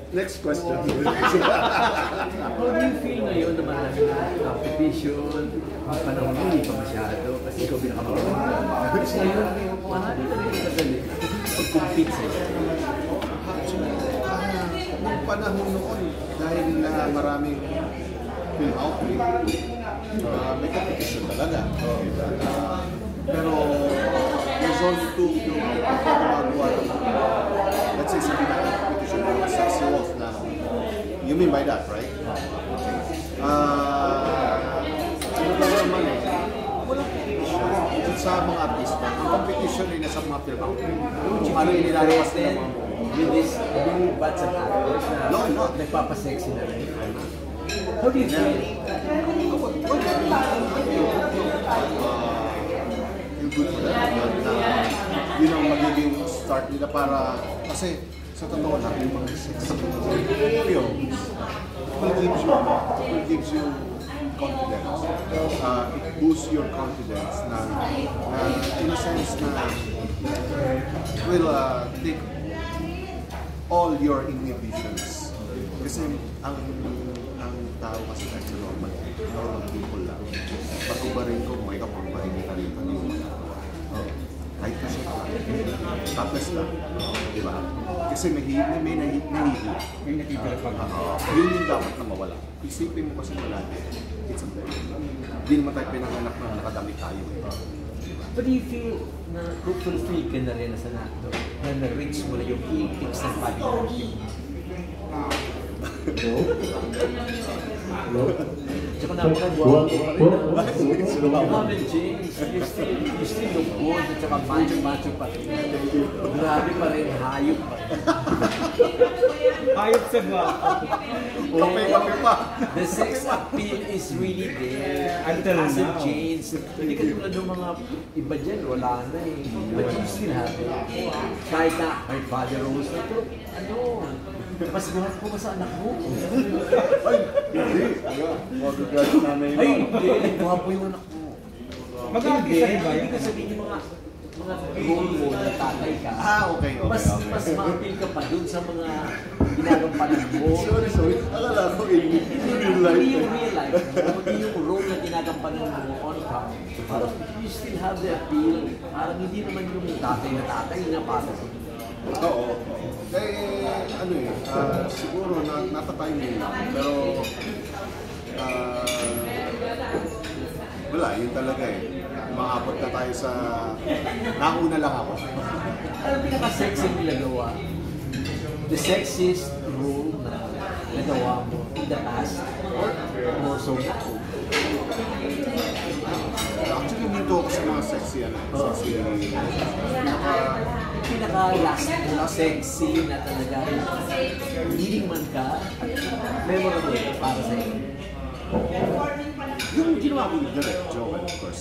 Next question. How do you feel ngayon na marami na competition? Ang panahon mo hindi pa masyado kasi ikaw pinakamagawa. Kasi ngayon, marami na rin madali mag-compete sa'yo. Noong panahon noon, dahil na maraming film outlet, may competition talaga. Pero resolve to yung gumagawa ng, let's say, sabi natin competition ng sexy wolf na. You mean by that, right? Okay. Ano ba naman eh? Walang competition sa mga artista. Ang competition ay nasa mga film outlet. Kung ano yung nilalawas na mga with this new batch of actors na nagpapasexy na rin. How do you feel? Yung good for that. Yun ang magiging start nila para, kasi sa totoo lang, yung mga sexy films, it gives you confidence. It boosts your confidence na in a sense na will take all your inhibitions. Kasi ang tao kasi kahit normal, people lang. Pag-ubarin ko, may kapag-ubarin kita rin pa yung kahit kasi topless lang. Diba? Kasi may nahihili. Yun yung dapat na mawala. Isipin mo kasi wala. It's a very hindi naman tayo pinanganak na nakadamit tayo. But do you feel na fulfill ka na rin sa nato na na-reach mo na yung tips ng pag-iisip? Tsaka napakagwapo pa rin na. Haven't changed. You still look good at tsaka macho-macho pa rin. Grabe pa rin, hayop pa rin. Hayop sa gwapo. Kape pa. The sex appeal is really there. Until now. Hasn't changed. Hindi ka tulad ng mga iba dyan, wala na eh. But you still have it. Kahit na, my father always na to, mas buhat ko ba sa anak mo? Ay, hindi. Mag-judge namin yun. Ay, hindi. Buhat po yung anak mo. Mag-aagisa rin ba yan? Hindi ka sabihin yung mga role mo na tatay ka. Okay. Mas ma-appeal ka pa dun sa mga ginagampanan mo. Sorry. Akala ko in real life. Hindi yung real life mo, hindi yung role na ginagampanan mo on cam. Parang you still have the appeal. Parang hindi naman yung tatay na para sa inyo. Oo. Ano eh, siguro nata-timing lang. Pero, wala, yun talaga eh. Maabot na tayo sa, nauna lang ako. Ano pinaka-sexy mo nagawa? The sexiest role na nagawa mo in the past or more so now? Actually, dito ako sa mga sexy, pinaka-last sexy na talaga leading man ka at memorable para sa iyo. Yung ginawa ko yung direct joke, of course.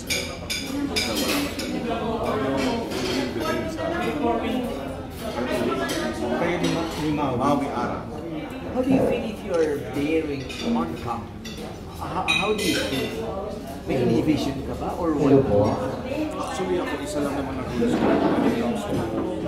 Kayo ni Maui Ara. How do you feel if you're daring on cam? How do you feel? May inhibition ka ba or wala mo? Actually, ako isa lang naman ang rules ko when it comes to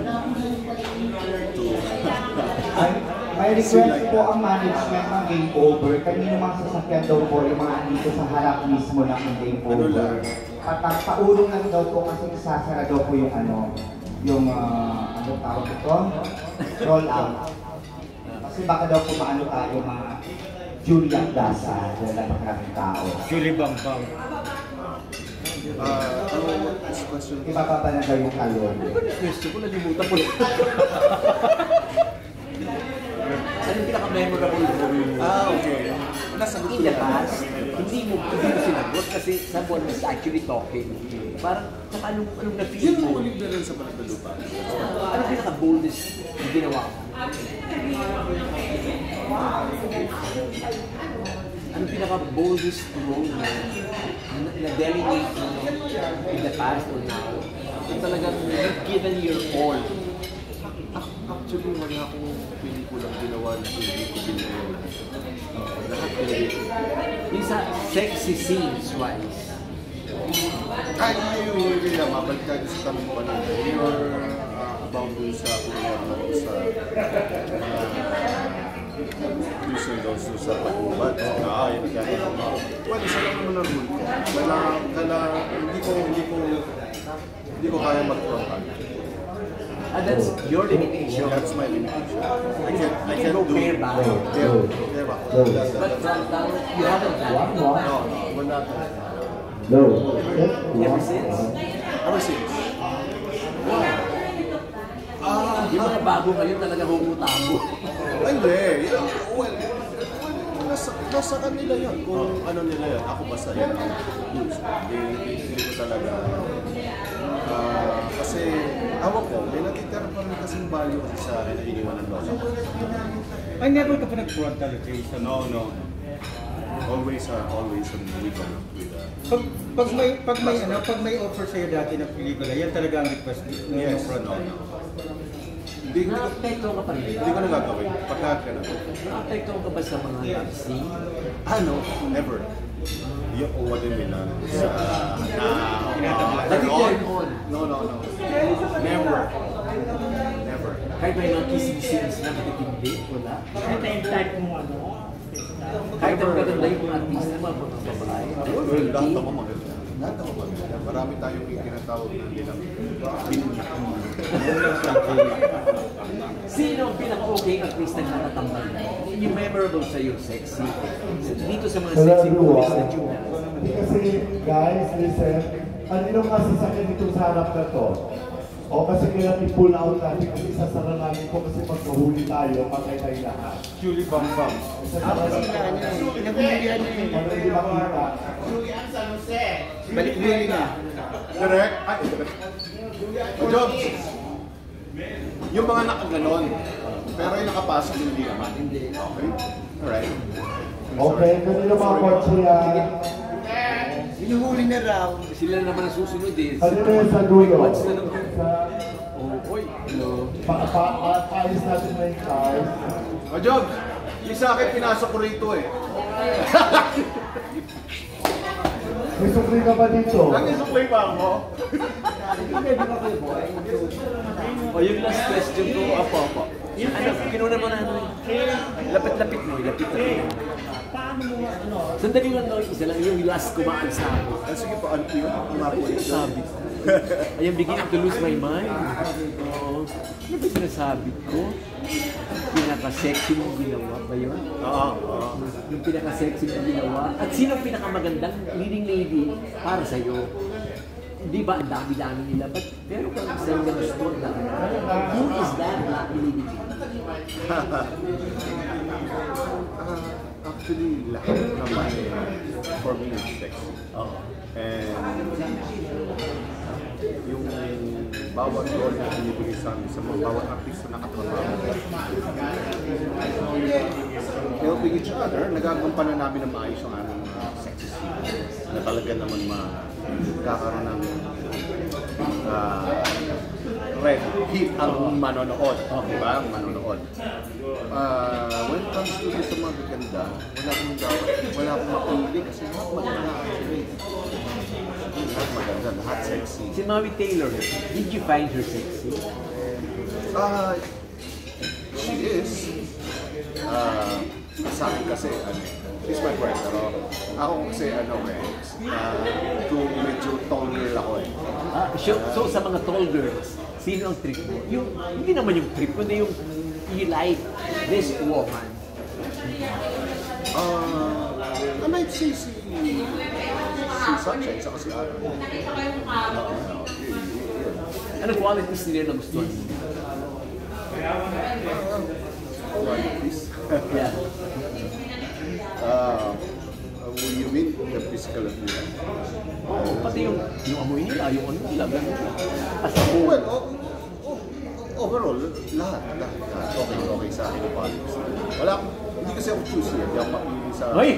may request po ang management ng game over. Kanino mga sasakyan daw po yung mga andito sa harap mismo ng game over. Paulong lang daw po kasi sasara daw po yung ano tawag ito? Roll out. Kasi baka daw po maano tayo mga Julia Plaza, wala pa maraming tao. Julie Bambang. This question. Ibababa na daw yung kalon. Ano ba yung question ko? Nalimutan ko lang. Ano yung pinaka-memorable role mo? Okay. Nasagot In the past, hindi mo sinagot kasi someone was actually talking. Parang, anong na-feel Yan mo? mo ulit na rin sa Balik na Lupa. Ano pinaka-boldest na ginawa mo? Ano pinaka-boldest role mo na delegate mo in the past or now? Yung talagang you've given your all. Actually, wala akong pelikulang ginawa na hindi ko ginawa. Lahat pinagay. Yung sa sexy scenes-wise. Ay, yung lang, mabalik tayo sa tanong ko na you're about dun sa sa comes to sa pag-ubat, yun nagkakaroon. Well, isa lang naman ang rule ko. Hindi ko kaya mag-frontal. That's your limitation. That's my limitation. I can't go do pair back. Pair back. But frontal, you haven't done it. No, we're not. Ever since? Ever since. Yung mga bago ngayon talaga humutabo. Hindi. Well, nasa kanila yun. Kung ano nila yun. Ako basta yan ang use. Hindi ko talaga. Kasi, awak ko, may natitira pa rin kasing value kasi sa akin na iniwan ng losa ko. Ay, never ka pa nag-frontal, Jason? No. Always with Pag may offer sa'yo dati ng pelikula, yan talaga ang request mo? Yes, frontal. Hindi ko Na-apekto ka pa rin. nagagawin. Pagka ka na. Na-apekto ka ba sa mga love scene? Never. Yung what do you mean Nag-turn on. No. Never. Kahit may mga kissing scenes na matitindi, wala. Type mo ano? Kahit ang maganda yung mga artista, mga babae. Well, lahat ako maganda. Marami tayong tinatawag na nilang Sino ang pinaka-okay artista na natatambal mo? Yung memorable sa iyo, sexy. Dito sa mga sexy movies na you have. Kasi guys, listen, ano kasi sa akin itong sa harap na to? O kasi kaya i-pull out natin kasi sasara namin ko kasi magkahuli tayo, patay tayo lahat. Julie Bambam. Sasara namin. Nagulihan niya eh. Ano hindi makita? Balik Julie na. Correct? Jobs. Yung mga nakaganon, pero yung nakapasok hindi naman. Hindi. Okay? Alright. Okay, kanino mga kotse yan? Hinuhuli na raw. Sila naman ang susunod eh. Ano na yun sa dulo? What's the number? Sa Oy, hello. paayos natin na yung cars. Jobs, yung sa akin pinasok ko rito eh. May sukli ka ba dito? Nag-isuplay pa ako? O yung last question ko, apo. Ano, kinuna mo na ano? Lapit-lapit mo, lapit-lapit. Paano mo ano? Sandali lang daw, isa lang yung last kumaan sa ako. Sige pa, ano yun? Ano sinasabi ko? I am beginning to lose my mind. Oo. Ano ba sinasabi ko? Pinaka-sexy mong ginawa ba yun? Oo. Yung pinaka-sexy mong ginawa? At sino ang pinakamagandang leading lady para sa'yo? Di ba, ang dami-dami nila, pero kung sa'yo na gusto na, who is that black leading lady? Actually, lahat naman for me is sexy. And yung bawat role na binibigay sa amin sa mga bawat artista na katrabaho, helping each other, nagagampanan namin ng maayos ang aming sexy scene na talaga naman magkakaroon ng red heat ang manonood. Di ba? Ang manonood. When it comes to sa mga gaganda, wala akong mapili kasi lahat maganda. Lahat maganda, lahat sexy. Si Maui Taylor, did you find her sexy? She is. Sa akin kasi, she's my friend, pero ako kasi medyo tall girl ako eh. So sa mga tall girls, sino ang trip mo? Hindi naman yung trip, kundi yung you like this woman. I might say si Sunshine, saka si Ara. Anong qualities nila na gusto mo? Qualities? Yeah. You mean the physical appearance? Pati yung amoy nila, yung ano nila, gano'n. As a whole. Well, overall, lahat. Okay sa akin yung qualities. Hindi kasi ako choosy. Hindi ako mapili sa... Hoy!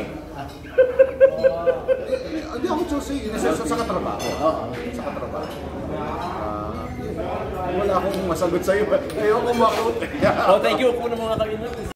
Hindi ako choosy. Sa katrabaho. Sa katrabaho. Wala akong masagot sa'yo. Ayoko makot. Thank you. Puno mga kami na.